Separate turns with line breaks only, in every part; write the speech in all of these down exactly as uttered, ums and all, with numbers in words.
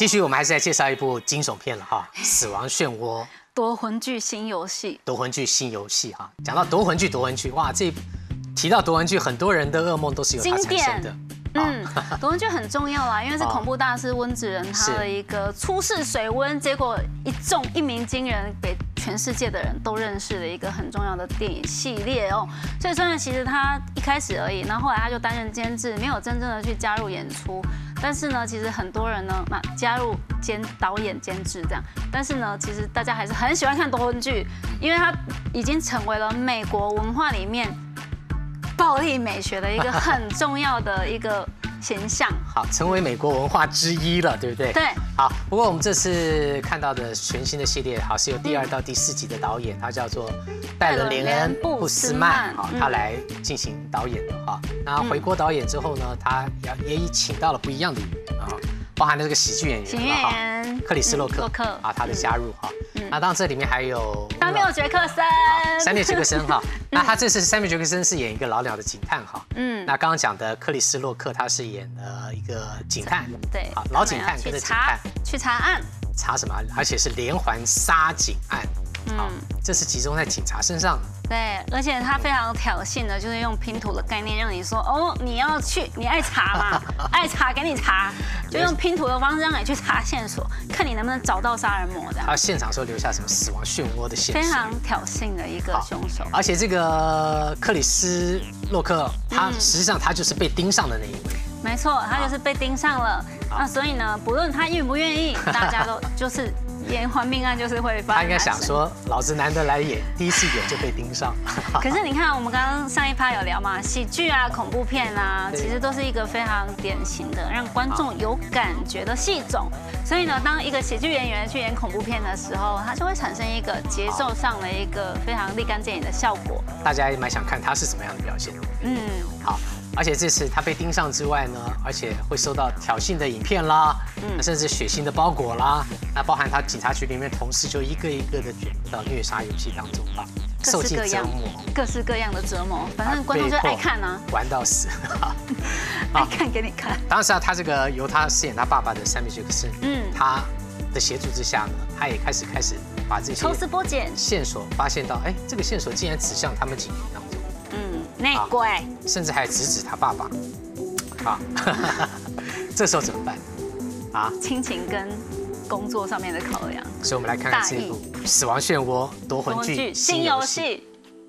继续，我们还是来介绍一部惊悚片了哈，《死亡漩涡》。
夺魂剧新游戏，
夺魂剧新游戏哈。讲到夺魂剧，夺魂剧，哇，这提到夺魂剧，很多人的噩梦都是由它产生的。
嗯，夺魂剧很重要啦，因为是恐怖大师温子仁他的一个初试水温，结果一中一鸣惊人，给全世界的人都认识的一个很重要的电影系列哦。所以虽然其实他一开始而已，然后后来他就担任监制，没有真正的去加入演出。但是呢，其实很多人呢，加入监导演监制这样。但是呢，其实大家还是很喜欢看夺魂剧，因为它已经成为了美国文化里面暴力美学的一个很重要的一个形象。
好，成为美国文化之一了，对不对？
对。
好，不过我们这次看到的全新的系列，好是由第二到第四集的导演，他叫做戴伦·连恩·布斯曼，好，他来进行导演的哈。那回国导演之后呢，他也也请到了不一样的演员啊，包含了这个喜剧演员，
喜剧演员
克里斯·洛克，
洛克
啊，他的加入哈。那当然这里面还有
山缪·杰克森，
山缪·杰克森哈。那他这次山缪·杰克森是演一个老鸟的警探哈。嗯。那刚刚讲的克里斯·洛克，他是演了一个警探，
对，
好，老警探跟着警探
去查案，
查什么？而且是连环杀警案。好，这是集中在警察身上的。
对，而且他非常挑衅的，就是用拼图的概念，让你说哦，你要去，你爱查嘛，爱查给你查，就用拼图的方式让你去查线索，看你能不能找到杀人魔的。
他现场时候留下什么死亡漩涡的线索，
非常挑衅的一个凶手。
而且这个克里斯洛克，他实际上他就是被盯上的那一位。
没错，他就是被盯上了。那所以呢，不论他愿不愿意，大家都就是。连环命案就是会发生。
他应该想说，老子难得来演，第一次演就被盯上。
可是你看，我们刚刚上一趴有聊嘛，喜剧啊、恐怖片啊，其实都是一个非常典型的让观众有感觉的戏种。所以呢，当一个喜剧演员去演恐怖片的时候，他就会产生一个节奏上的一个非常立竿见影的效果。
大家也蛮想看他是什么样的表现。嗯，好。而且这次他被盯上之外呢，而且会收到挑衅的影片啦，嗯，甚至血腥的包裹啦，那包含他警察局里面同事就一个一个的卷入到虐杀游戏当中吧，受尽折磨，
各式各样的折磨，反正观众就爱看啊，
玩到死，
爱看给你看。
当时啊，他这个由他饰演他爸爸的山缪·杰克森，嗯，他的协助之下呢，他也开始开始把这些
抽丝剥茧
线索发现到，哎，这个线索竟然指向他们警局当中。
嗯，内鬼，
甚至还直指他爸爸，啊，这时候怎么办？啊，
亲情跟工作上面的考量。
所以我们来看看这一部《死亡漩涡》夺魂剧新游戏。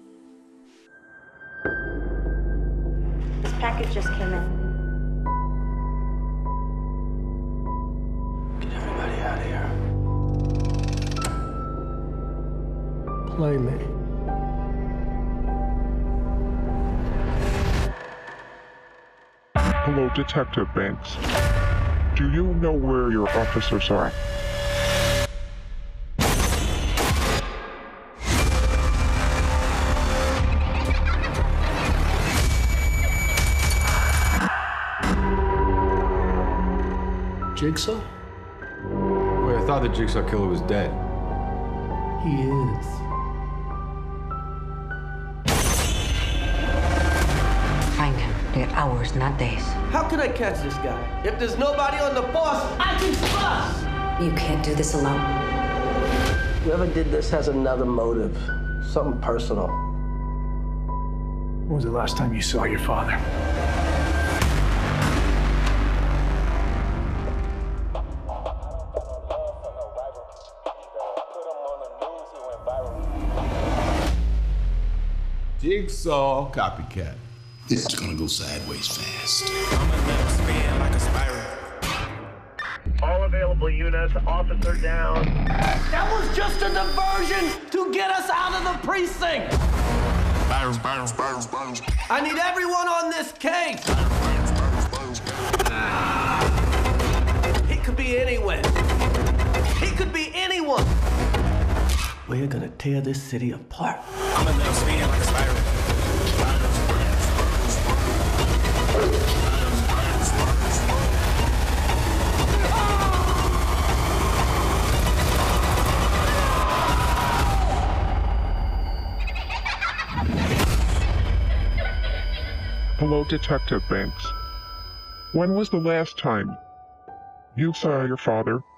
This package just came in.
Get everybody out of here. Play me.
Hello, Detective Banks. Do you know where your officers are?
Jigsaw?
Wait, I thought the Jigsaw killer was dead.
He is.
Find him. They got hours, not days.
How can I catch this guy? If there's nobody on the force, I can trust!
You can't do this alone.
Whoever did this has another motive. Something personal.
When was the last time you saw your father?
Jigsaw copycat.
This is gonna go sideways fast.
I'm a left spin like a spiral.
All available units, officer down.
That was just a diversion to get us out of the precinct.
Spirals, spirals, spirals, spirals.
I need everyone on this case. He could be anyone. He could be anyone. We're gonna tear this city apart.
I'm a left spin like a spiral.
Hello, Detective Banks. When was the last time You saw your father.